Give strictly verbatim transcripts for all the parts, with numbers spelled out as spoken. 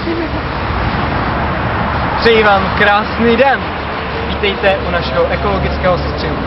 Přeji vám krásný den. Vítejte u našeho ekologického sestřihu.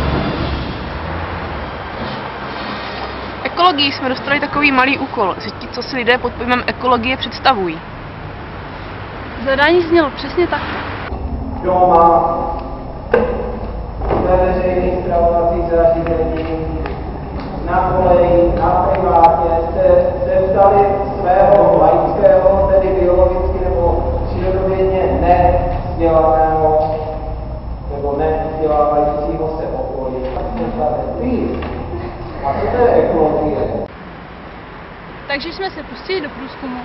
Ekologii jsme dostali takový malý úkol, co si lidé pod pojmem ekologie představují. Zadání znělo přesně takto. Kdo má ve veřejných stravovacích zařízeních, na koleji, na privátě, se, se vstali svého laického, tedy biologicky nebo přírodovědně nevzdělaného nebo nevzdělávajícího se okolí. A co to je ekologie? Takže jsme se pustili do průzkumu.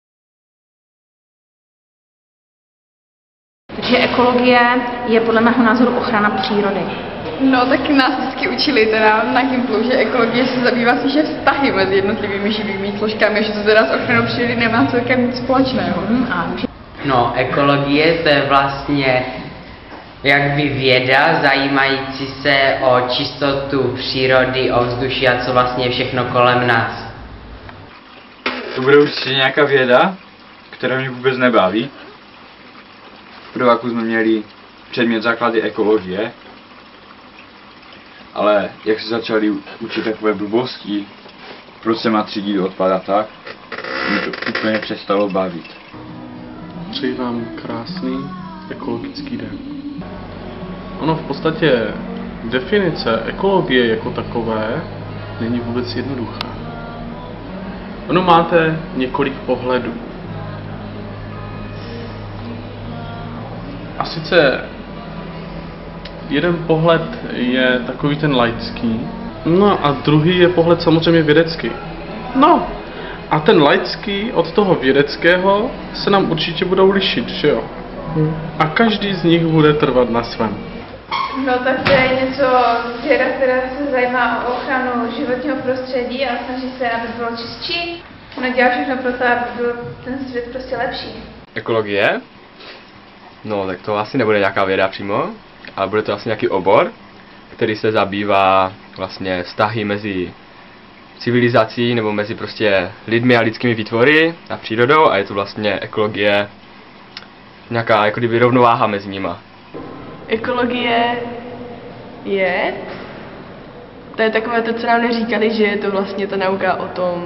Takže ekologie je podle mého názoru ochrana přírody. No, tak nás vždycky učili teda na Gimplu, že ekologie se zabývá spíše vztahy mezi jednotlivými živými složkami, že to teda s ochranou přírody nemá celkem nic společného. Hmm, a... No, ekologie to je vlastně jakby věda zajímající se o čistotu přírody, o vzduší a co vlastně je všechno kolem nás. To bude určitě nějaká věda, která mě vůbec nebaví. V prváku jsme měli předmět základy ekologie, ale jak se začali učit takové blbosti, proč se má třídit odpad a tak, mě to úplně přestalo bavit. Přeji vám krásný ekologický den. Ono v podstatě definice ekologie jako takové není vůbec jednoduchá. Ono máte několik pohledů. A sice jeden pohled je takový ten laický, no a druhý je pohled samozřejmě vědecký. No a ten laický od toho vědeckého se nám určitě budou lišit, že jo? Hmm. A každý z nich bude trvat na svém. No tak to je něco, věda, která se zajímá o ochranu životního prostředí a snaží se, aby bylo čistší. Ona dělá všechno pro to, aby byl ten svět prostě lepší. Ekologie? No, tak to asi nebude nějaká věda přímo, ale bude to asi nějaký obor, který se zabývá vlastně vztahy mezi civilizací nebo mezi prostě lidmi a lidskými výtvory a přírodou a je to vlastně ekologie, nějaká jako kdyby rovnováha mezi nima. Ekologie je, to je takové to, co nám neříkali, že je to vlastně ta nauka o tom,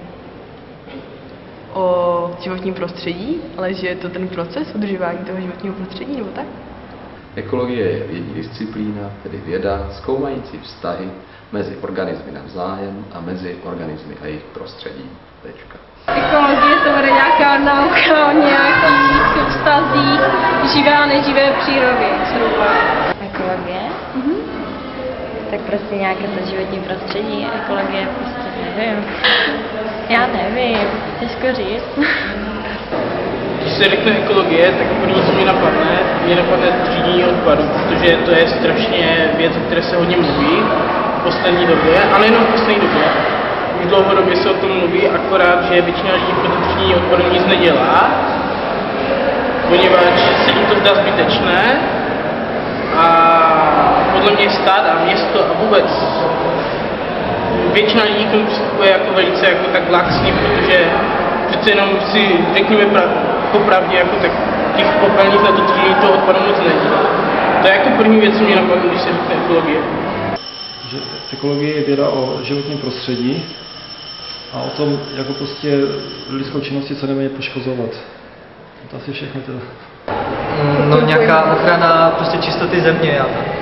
o životním prostředí, ale že je to ten proces udržování toho životního prostředí, nebo tak? Ekologie je vědní disciplína, tedy věda, zkoumající vztahy mezi organismy navzájem a mezi organismy a jejich prostředí. Tečka. Ekologie to bude nějaká nauka o nějakých vztazích živé a neživé přírody. Ekologie? Mm-hmm. Tak prostě nějaké to životní prostředí, ekologie prostě nevím. Já nevím, těžko říct. Když se řekne ekologie, tak první, co mě napadne, mě napadne třídění odpadu, protože to je strašně věc, o které se hodně mluví v poslední době, ale jenom v poslední době. Už dlouhodobě se o tom mluví, akorát, že většina lidí pro to třídění odpadu nic nedělá, poněvadž se jim to zdá zbytečné a podle mě stát a město a vůbec většina lidí k tomu přistupuje jako velice jako tak laxní, protože přece jenom si řekněme pra- popravdě, jako tak těch popelnic na to třídění toho odpadu moc není. To je jako první věc, co mě napadne, když se řekne ekologie. Že ekologie je věda o životním prostředí a o tom, jako prostě lidskou činností co neméně poškozovat. To asi všechno teda. No nějaká ochrana prostě čistoty země a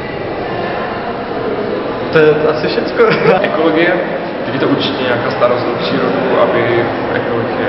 to je asi všecko. Ekologie, tak je to určitě nějaká starost o přírodu, aby ekologie,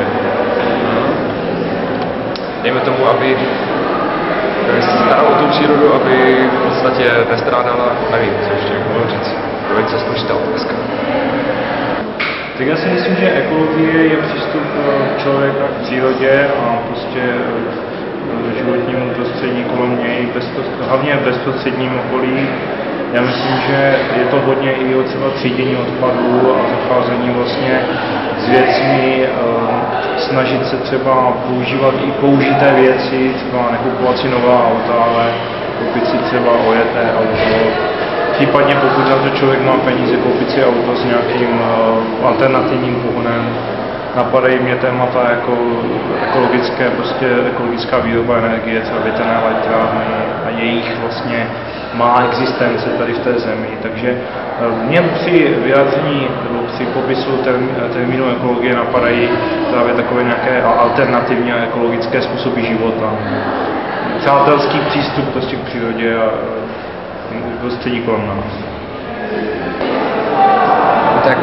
dejme tomu, aby se staral o tu přírodu, aby v podstatě nestrádala, nevím, co ještě mohu říct, velice složitá otázka. Tak já si myslím, že ekologie je přístup člověka k přírodě a prostě životnímu prostředí kolem něj, hlavně v bezprostředním okolí. Já myslím, že je to hodně i o třeba třídění odpadů a zacházení vlastně s věcmi, snažit se třeba používat i použité věci, třeba nekupovat si nová auta, ale koupit si třeba ojeté auto. Případně pokud na to člověk má peníze, koupit si auto s nějakým alternativním pohonem. napadají mě témata jako ekologické, prostě ekologická výroba energie, třeba větrné elektrárny a jejich vlastně má existence tady v té zemi. Takže mě při vyjádření nebo při popisu term, termínu ekologie napadají právě takové nějaké alternativní a ekologické způsoby života. Přátelský přístup prostě k přírodě a prostředí kolem nás. Tak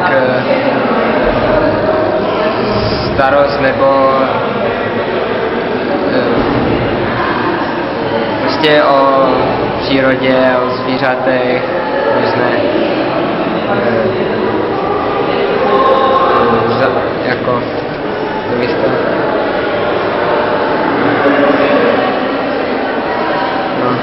starost nebo prostě o přírodě, o zvířatech, různé jako to byste. No,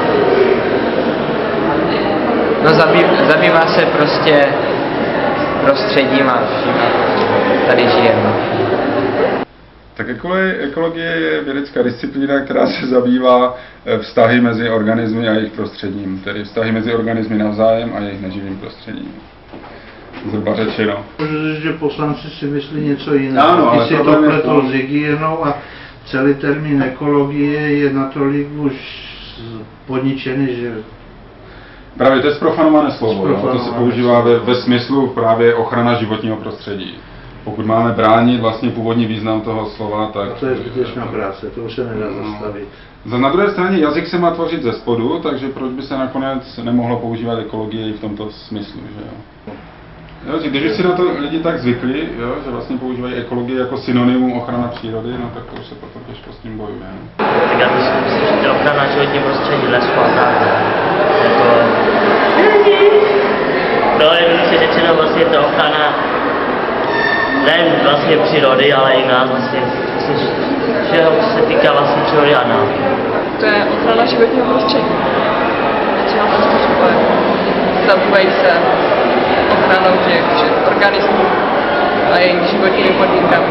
no zabýv, zabývá se prostě prostředím a vším, tady žijeme. Tak ekologie je vědecká disciplína, která se zabývá vztahy mezi organismy a jejich prostředím, tedy vztahy mezi organismy navzájem a jejich neživým prostředím. Zhruba řečeno. Můžu říct, že poslanci si myslí něco jiného. Ano, ale si to pletou s hygienou a celý termín ekologie je natolik už podničený, že... Právě to je zprofanované slovo, jo? To se používá ve, ve smyslu právě ochrana životního prostředí. Pokud máme bránit vlastně původní význam toho slova, tak... A to je zbytečná práce, to už se nedá zastavit. Za na druhé straně jazyk se má tvořit ze spodu, takže proč by se nakonec nemohlo používat ekologie i v tomto smyslu, že jo? Jo, když už si na to lidi tak zvykli, jo, že vlastně používají ekologii jako synonymum ochrana přírody, no tak to už se potom těžko s tím bojuje. No. Tak já myslím, že to ochrana životního prostředí, lesů a tak, jako... No, jednoduše řečeno, vlastně to ochrana nejen vlastně přírody, ale i nás vlastně, všeho, co se týká vlastně přírody a nás. To je ochrana životního prostředí. Většina prostě spojů. Zabývají se ochranou těch organismů a jejich životními podmínkami.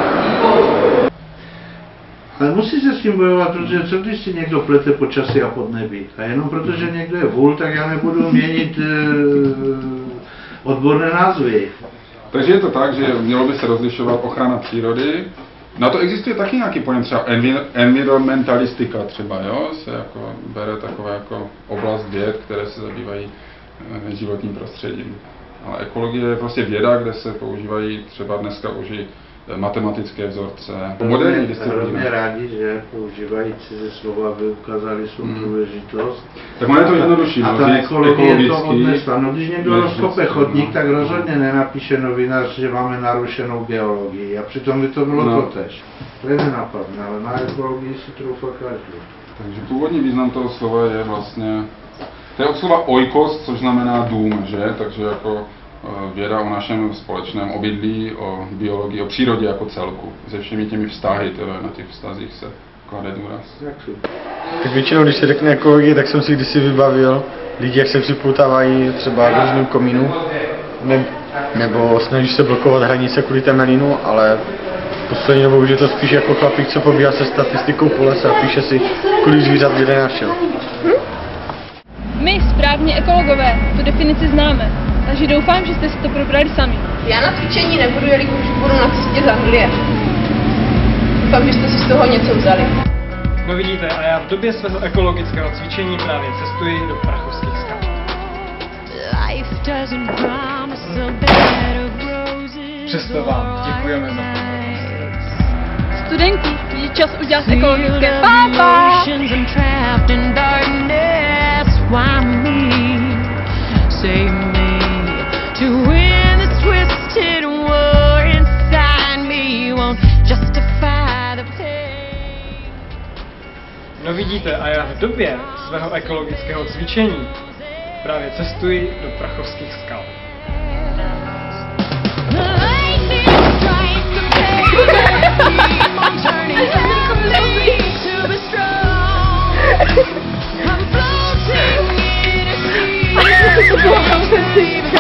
Ale musí se s tím bojovat, protože co když si někdo plete počasí a podnebí? A jenom protože někdo je vůl, tak já nebudu měnit e, odborné názvy. Takže je to tak, že mělo by se rozlišovat ochrana přírody. Na to existuje taky nějaký pojem, třeba envir environmentalistika třeba, jo? Se jako bere takové jako oblast věd, které se zabývají e, životním prostředím. Ale ekologie je prostě věda, kde se používají třeba dneska už i matematické vzorce. Moderní disciplíny. Velmi rádi, že používají cizí slova, aby ukázali svou hmm. důležitost. Tak ono je to jednodušší. A ta ekologie to odnesla. No když někdo rozkope chodník, tak rozhodně nenapíše novinář, že máme narušenou geologii. A přitom by to bylo no. totéž. To je nenapadne, ale na ekologii si troufa každý. Takže původní význam toho slova je vlastně... To je od slova oikos, což znamená dům, že? Takže jako věda o našem společném obydlí, o biologii, o přírodě jako celku. Se všemi těmi vztahy, teda na těch vztazích se klade důraz. Tak většinou, když se řekne ekologie, tak jsem si kdysi vybavil lidi, jak se připoutávají třeba k různým komínům, ne, nebo snaží se blokovat hranice kvůli temelinu, ale poslední dobou už je to spíš jako chlapík, co pobíhá se statistikou po lese a píše si, kolik zvířat kde našel. Hm? My, správně ekologové, tu definici známe, takže doufám, že jste si to probrali sami. Já na cvičení nebudu, jelikož budu na cestě z Anglie. Doufám, že jste si z toho něco vzali. No vidíte, a já v době svého ekologického cvičení právě cestuji do Prachovských skal. Přesto vám děkujeme za pozornost. Studenti, je čas udělat ekologické pápa! Why me? Save me to win the twisted war inside me won't justify the pain. No vidíte, a já v době svého ekologického cvičení právě cestuji do Prachovských skal. I'm floating in a sea.